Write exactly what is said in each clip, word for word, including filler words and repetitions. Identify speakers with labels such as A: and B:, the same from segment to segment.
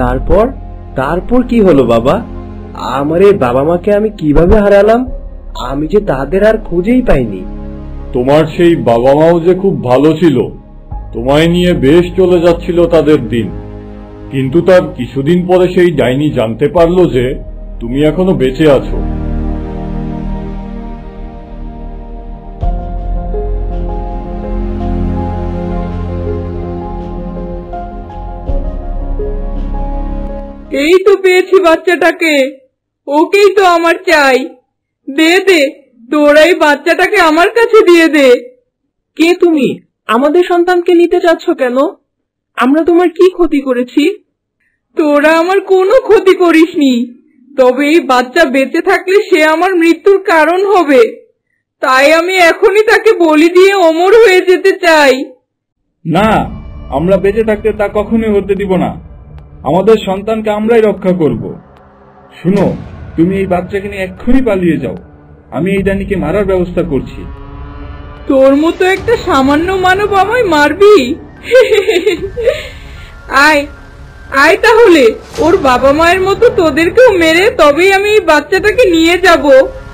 A: তারপর তারপর কি হলো বাবা? আমার এই বাবা মাকে আমি কিভাবে হারালাম? আমি যে তাদের আর খুঁজেই পাইনি।
B: তোমার সেই বাবা মাও যে খুব ভালো ছিল, তোমায় নিয়ে বেশ চলে যাচ্ছিল তাদের দিন। কিন্তু তার কিছুদিন পরে সেই ডাইনি জানতে পারলো যে তুমি এখনো বেঁচে আছো।
C: এই তো পেয়েছি বাচ্চাটাকে, ওকেই তো আমার চাই। দে দে, তোরা এই বাচ্চাটাকে আমার কাছে দিয়ে দে।
D: কে তুমি? আমাদের সন্তানকে নিতে চাচ্ছ কেন? আমরা তোমার কি ক্ষতি করেছি?
C: তোরা আমার কোনো ক্ষতি করিসনি, তবে এই বাচ্চা বেঁচে থাকলে সে আমার মৃত্যুর কারণ হবে। তাই আমি এখনই তাকে বলি দিয়ে অমর হয়ে যেতে চাই।
E: না, আমরা বেঁচে থাকতে তা কখনোই হতে দিব না। আমাদের সন্তানকে আমরাই রক্ষা করব। শুনো, তুমি এই বাচ্চাকে নিয়ে এক্ষুনি পালিয়ে যাও। আমি এই ডাইনিকে মারার ব্যবস্থা করছি।
C: তোর মতো একটা সামান্য মানব আমায় মারবি? আয় আয়, তাহলে ওর বাবা মায়ের মতো তোদেরকেও মেরে তবেই আমি এই বাচ্চাটাকে নিয়ে যাব।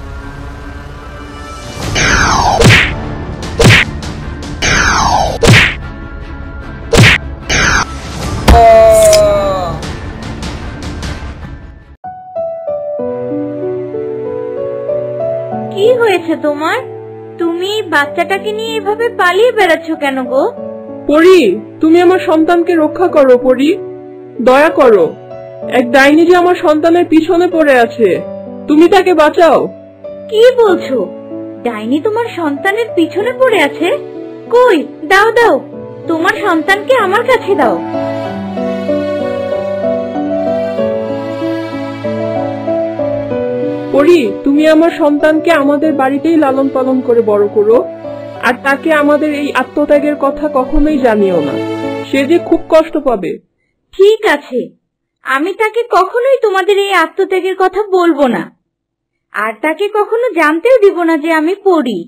F: কি হয়েছে তোমার? তুমি বাচ্চাটাকে নিয়ে এভাবে পালিয়ে বেড়াচ্ছ কেন গো?
D: পরি, তুমি আমার সন্তানকে রক্ষা করো। পরি, দয়া করো। এক ডাইনি যে আমার সন্তানের পিছনে পড়ে আছে, তুমি তাকে বাঁচাও।
F: কি বলছো? ডাইনি তোমার সন্তানের পিছনে পড়ে আছে? কই, দাও দাও, তোমার সন্তানকে আমার কাছে দাও।
D: পরি, তুমি আমার সন্তানকে আমাদের বাড়িতেই লালন পালন করে বড় করো, আর তাকে আমাদের এই আত্মত্যাগের কথা কখনোই জানিও না। সে যে খুব কষ্ট পাবে।
F: ঠিক আছে, আমি তাকে কখনোই তোমাদের এই আত্মত্যাগের কথা বলবো না, আর তাকে কখনো জানতেও দিব না যে আমি পড়ি।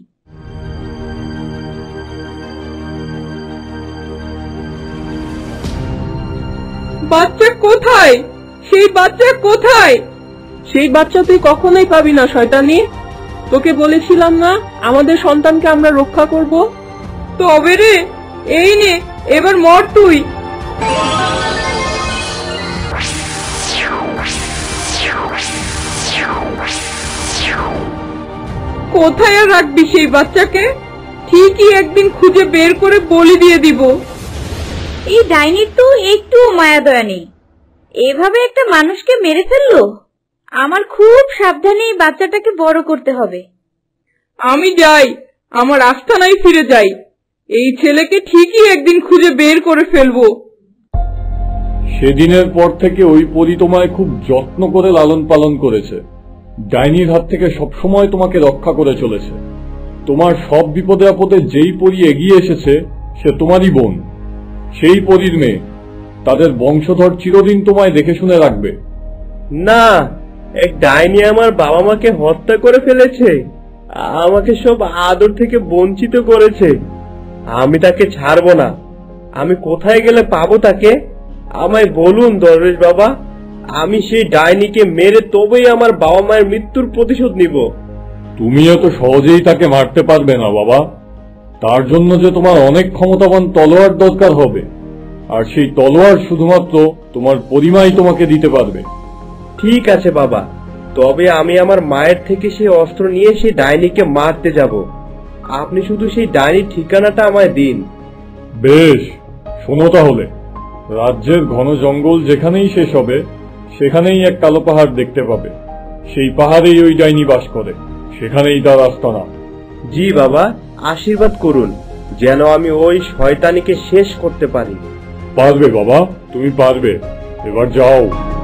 C: বাচ্চা কোথায়? সেই বাচ্চা কোথায়?
D: সেই বাচ্চা তুই কখনোই পাবি না শয়তানি। তোকে বলেছিলাম না আমাদের সন্তানকে আমরা রক্ষা করব।
C: তবে রে, এই নে, এবার মর তুই। কোথায় আর রাখবি সেই বাচ্চাকে? ঠিকই একদিন খুঁজে বের করে বলি দিয়ে দিব।
F: এই ডাইনির তো একটু মায়া দয়া নেই, এভাবে একটা মানুষকে মেরে ফেললো। আমার খুব সাবধানে এই বাচ্চাটাকে বড় করতে হবে।
C: আমি যাই, আমার আস্তানায় ফিরে যাই। এই ছেলেকে ঠিকই একদিন খুঁজে বের করে ফেলবো।
B: সেদিনের পর থেকে ওই পরী তোমায় খুব যত্ন করে লালন পালন করেছে। ডাইনির হাত থেকে সবসময় তোমাকে রক্ষা করে চলেছে। তোমার সব বিপদে আপদে যেই পরী এগিয়ে এসেছে সে তোমারই বোন, সেই পরীর মেয়ে। তাদের বংশধর চিরদিন তোমায় দেখে শুনে রাখবে।
A: না, এক ডাইনি আমার বাবা মাকে হত্যা করে ফেলেছে, আমাকে সব আদর থেকে বঞ্চিত করেছে। আমি তাকে ছাড়বো না। আমি কোথায় গেলে পাবো তাকে? আমায় বলুন দরবেশ বাবা, আমি সেই ডাইনিকে মেরে তবেই আমার বাবা মায়ের মৃত্যুর প্রতিশোধ নিব।
B: তুমি এত সহজেই তাকে মারতে পারবে না বাবা। তার জন্য যে তোমার অনেক ক্ষমতাবান তলোয়ার দরকার হবে, আর সেই তলোয়ার শুধুমাত্র তোমার পরিমাই তোমাকে দিতে পারবে।
A: ঠিক আছে বাবা, তবে আমি আমার মায়ের থেকে সেই অস্ত্র নিয়ে সেই ডাইনিকে মারতে যাব। আপনি শুধু সেই ডাইনির ঠিকানাটা আমায় দিন।
B: বেশ, শোনো তাহলে। রাজ্যের ঘন জঙ্গল যেখানেই শেষ হবে সেখানেই এক কালো পাহাড় দেখতে পাবে। সেই পাহাড়েই ওই ডাইনি বাস করে, সেখানেই তার আস্তানা।
A: জি বাবা, আশীর্বাদ করুন যেন আমি ওই শয়তানিকে শেষ করতে পারি।
B: পারবে বাবা, তুমি পারবে। এবার যাও।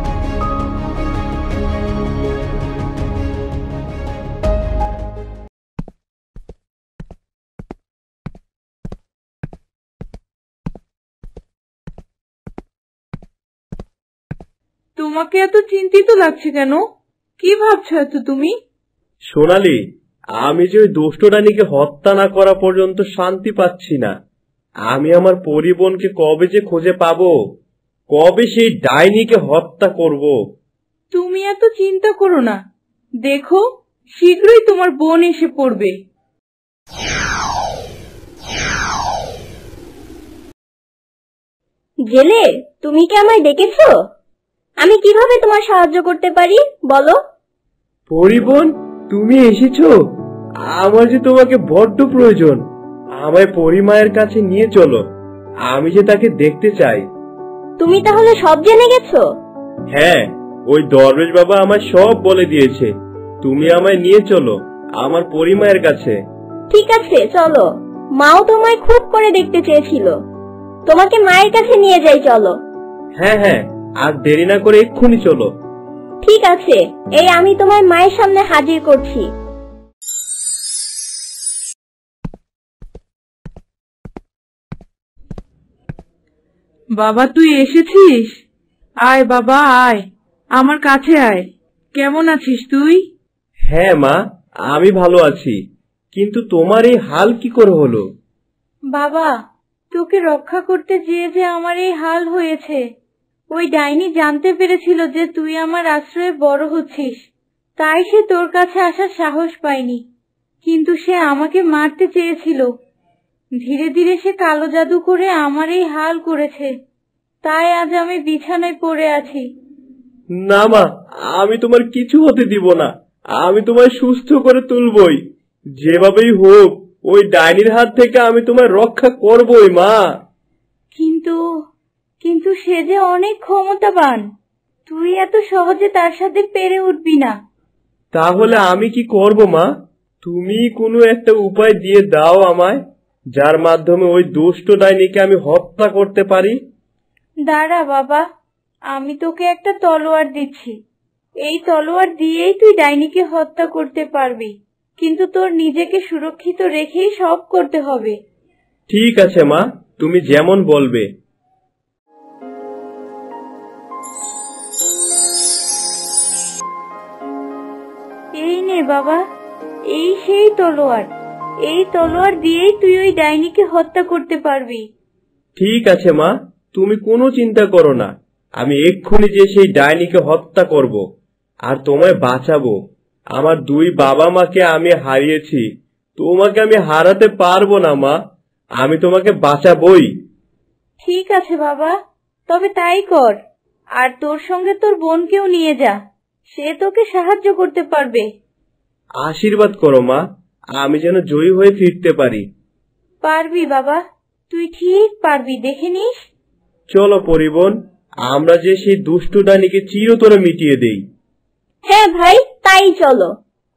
C: তোমাকে এত চিন্তিত লাগছে কেন? কি ভাবছো এত তুমি?
A: সোনালি, আমি যে ওই দুষ্ট ডাইনিকে হত্যা না করা পর্যন্ত শান্তি পাচ্ছি না। আমি আমার পরিবোনকে কবে যে খুঁজে পাবো। কবে সেই ডাইনিকে হত্যা করব।
C: তুমি এত চিন্তা করো না, দেখো শীঘ্রই তোমার বোন এসে পড়বে।
F: জেলে, তুমি কি আমায় ডেকেছো? আমি কিভাবে তোমার সাহায্য করতে পারি বলো?
A: পরিবোন, তুমি এসেছো? আমার যে তোমাকে বড্ড প্রয়োজন। আমায় পরিমায়ের কাছে নিয়ে চলো, আমি যে তাকে দেখতে চাই।
F: তুমি তাহলে সব জেনে গেছো?
A: হ্যাঁ, ওই দরবেশ বাবা আমায় সব বলে দিয়েছে। তুমি আমায় নিয়ে চলো আমার পরিমায়ের কাছে।
F: ঠিক আছে, চলো। মাও তোমায় খুব করে দেখতে চেয়েছিল, তোমাকে মায়ের কাছে নিয়ে যাই, চলো।
A: হ্যাঁ হ্যাঁ, আর দেরি না করে এক্ষুনি চলো।
F: ঠিক আছে, এই আমি তোমার মায়ের সামনে হাজির করছি।
C: বাবা, তুই এসেছিস? আয় বাবা, আয় আমার কাছে আয়। কেমন আছিস তুই?
A: হ্যাঁ মা, আমি ভালো আছি, কিন্তু তোমার এই হাল কি করে হলো?
C: বাবা, তোকে রক্ষা করতে যেয়ে যে আমার এই হাল হয়েছে। ওই ডাইনি জানতে পেরেছিল যে তুই আমার আশ্রয়ে বড় হচ্ছিস, তাই সে তোর কাছে আসার সাহস পায়নি, কিন্তু সে আমাকে মারতে চেয়েছিল। ধীরে ধীরে সে কালো জাদু করে আমার এই হাল করেছে, তাই আজ আমি বিছানায় পড়ে আছি।
A: না মা, আমি তোমার কিছু হতে দিব না। আমি তোমায় সুস্থ করে তুলবই, যেভাবেই হোক। ওই ডাইনির হাত থেকে আমি তোমায় রক্ষা করবই মা।
C: কিন্তু কিন্তু সে যে অনেক ক্ষমতাবান, তুই এত সহজে তার সাথে পেরে উঠবি না।
A: তাহলে আমি কি করব মা? তুমি কোনো একটা উপায় দিয়ে দাও আমায়, যার মাধ্যমে ওই দুষ্ট ডাইনিকে আমি হত্যা করতে পারি।
C: দাঁড়া বাবা, আমি তোকে একটা তলোয়ার দিচ্ছি। এই তলোয়ার দিয়েই তুই ডাইনিকে হত্যা করতে পারবি, কিন্তু তোর নিজেকে সুরক্ষিত রেখেই সব করতে হবে।
A: ঠিক আছে মা, তুমি যেমন বলবে।
C: এই নে বাবা, এই সেই তলোয়ার। এই তলোয়ার দিয়েই তুই ওই ডাইনিকে হত্যা করতে পারবি।
A: ঠিক আছে মা, তুমি কোনো চিন্তা করো না। আমি এক্ষুনি যে সেই ডাইনিকে হত্যা করব আর তোমায় বাঁচাবো। আমার দুই বাবা মাকে আমি হারিয়েছি, তোমাকে আমি হারাতে পারবো না মা। আমি তোমাকে বাঁচাবই।
C: ঠিক আছে বাবা, তবে তাই কর। আর তোর সঙ্গে তোর বোনকেও নিয়ে যা, সে তোকে সাহায্য করতে পারবে।
A: আশীর্বাদ করো মা, আমি যেন জয়ী হয়ে ফিরতে পারি।
C: পারবি বাবা, তুই ঠিক পারবি, দেখে নিস।
A: চলো পরিবোন, আমরা যে সেই দুষ্টু ডাইনিকে চিরতরে মিটিয়ে দেই।
F: হ্যাঁ ভাই, তাই চলো।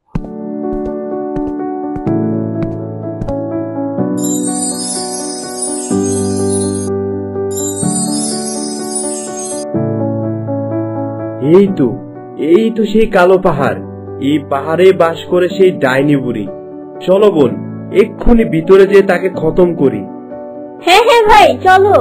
A: এই তো এই তো সেই কালো পাহাড়। এই পাহাড়ে বাস করে সেই ডাইনি বুড়ি। চলো বোন, এক্ষুনি ভিতরে যেয়ে তাকে খতম করি।
F: হ্যাঁ হ্যাঁ ভাই, চলো।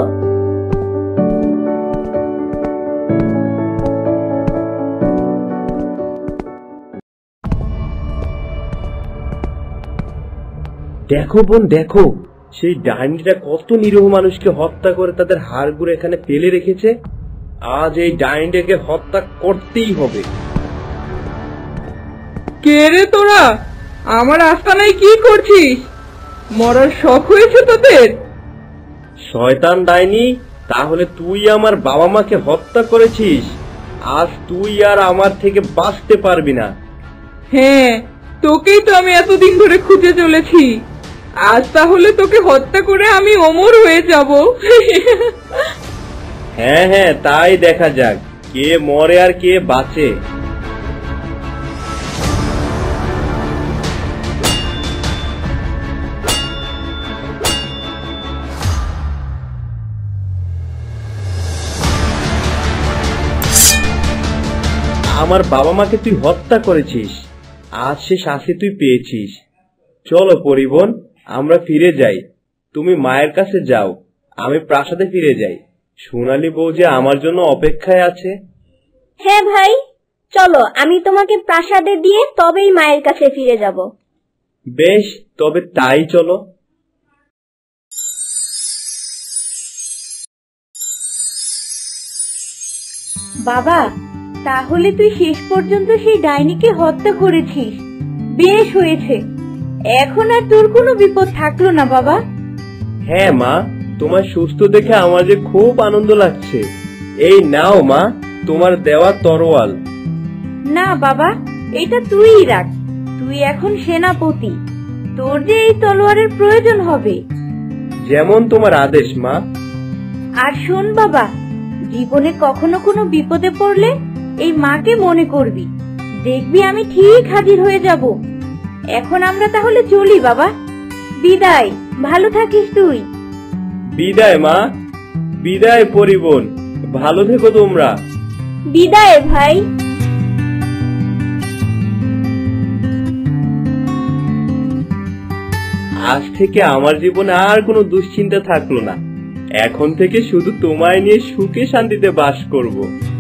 A: দেখো বোন, দেখো সেই ডাইনিটা কত নিরীহ মানুষকে হত্যা করে তাদের হাড়গুলো এখানে ফেলে রেখেছে। আজ এই ডাইনিটাকে হত্যা করতেই হবে।
C: কে রে তোরা? আমার আস্তানায় কি করছিস? মরার শখ হয়েছে তোদের?
A: শয়তান ডাইনি, তাহলে তুই আমার বাবা মাকে হত্যা করেছিস। আজ তুই আর আমার থেকে বাঁচতে পারবি না।
C: হ্যাঁ, তোকেই তো আমি এতদিন ধরে খুঁজে চলেছি। আজ তাহলে তোকে হত্যা করে আমি অমর হয়ে যাব।
A: হ্যাঁ হ্যাঁ, তাই দেখা যাক কে মরে আর কে বাঁচে। আমার বাবা মাকে তুই হত্যা করেছিস, আজ সে শাস্তি তুই পেয়েছিস। চলো পরিবোন, আমরা ফিরে যাই। তুমি মায়ের কাছে যাও, আমি প্রাসাদে ফিরে যাই। সোনালী বউ যে আমার জন্য অপেক্ষায় আছে।
F: হ্যাঁ ভাই, চলো, আমি তোমাকে প্রাসাদে দিয়ে তবেই মায়ের কাছে ফিরে যাব।
A: বেশ, তবে তাই চলো।
F: বাবা, তাহলে তুই শেষ পর্যন্ত সেই ডাইনিকে হত্যা করেছিস। বেশ হয়েছে, এখন আর তোর কোনো বিপদ থাকলো না বাবা।
A: হ্যাঁ মা, তোমার সুস্থ দেখে আমার যে খুব আনন্দ লাগছে। এই নাও মা, তোমার দেওয়া তরোয়াল।
F: না বাবা, এটা তুইই রাখ। তুই এখন সেনাপতি, তোর যে এই তলোয়ারের প্রয়োজন হবে।
A: যেমন তোমার আদেশ মা।
F: আর শোন বাবা, জীবনে কখনো কোনো বিপদে পড়লে এই মাকে মনে করবি, দেখবি আমি ঠিক হাজির হয়ে যাব। এখন আমরা তাহলে চলি বাবা। বিদায়, ভালো থাকিস তুই।
A: বিদায় মা, বিদায় পরিবোন, ভালো থেকো তোমরা।
F: বিদায় ভাই।
A: আজ থেকে আমার জীবনে আর কোনো দুশ্চিন্তা থাকলো না। এখন থেকে শুধু তোমায় নিয়ে সুখে শান্তিতে বাস করব।